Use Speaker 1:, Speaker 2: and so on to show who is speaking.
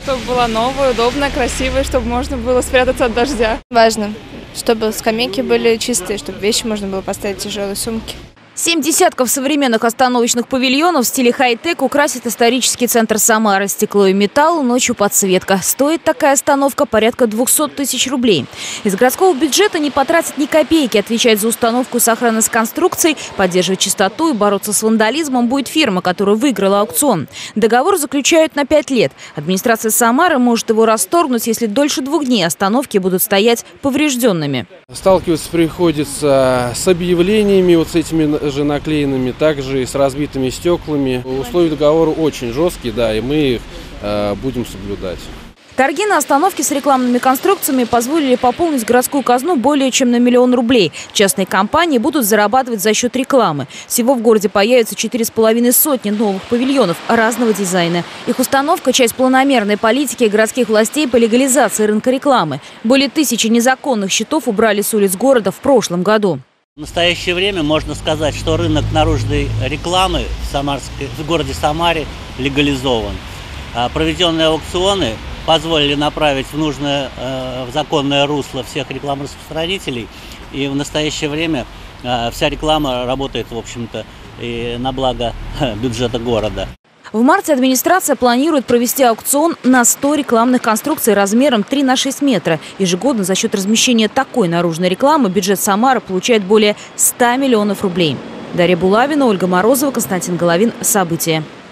Speaker 1: Чтобы была новая, удобная, красивая, чтобы можно было спрятаться от дождя.
Speaker 2: Важно, чтобы скамейки были чистые, чтобы вещи можно было поставить, тяжелые сумки.
Speaker 3: 7 десятков современных остановочных павильонов в стиле хай-тек украсит исторический центр Самары. Стекло и металл, ночью подсветка. Стоит такая остановка порядка 200 тысяч рублей. Из городского бюджета не потратят ни копейки. Отвечать за установку сохранность конструкций, поддерживать чистоту и бороться с вандализмом будет фирма, которая выиграла аукцион. Договор заключают на 5 лет. Администрация Самары может его расторгнуть, если дольше 2 дней остановки будут стоять поврежденными.
Speaker 4: Сталкиваться приходится с объявлениями, вот с этими же наклеенными, также и с разбитыми стеклами. Условия договора очень жесткие, да, и мы их будем соблюдать.
Speaker 3: Торги на остановке с рекламными конструкциями позволили пополнить городскую казну более чем на 1 миллион рублей. Частные компании будут зарабатывать за счет рекламы. Всего в городе появится 4,5 сотни новых павильонов разного дизайна. Их установка – часть планомерной политики городских властей по легализации рынка рекламы. Более 1000 незаконных счетов убрали с улиц города в прошлом году.
Speaker 5: В настоящее время можно сказать, что рынок наружной рекламы в городе Самаре легализован. Проведенные аукционы позволили направить в законное русло всех рекламораспространителей. И в настоящее время вся реклама работает, в общем-то, и на благо бюджета города.
Speaker 3: В марте администрация планирует провести аукцион на 100 рекламных конструкций размером 3 на 6 метра. Ежегодно за счет размещения такой наружной рекламы бюджет Самары получает более 100 миллионов рублей. Дарья Булавина, Ольга Морозова, Константин Головин. События.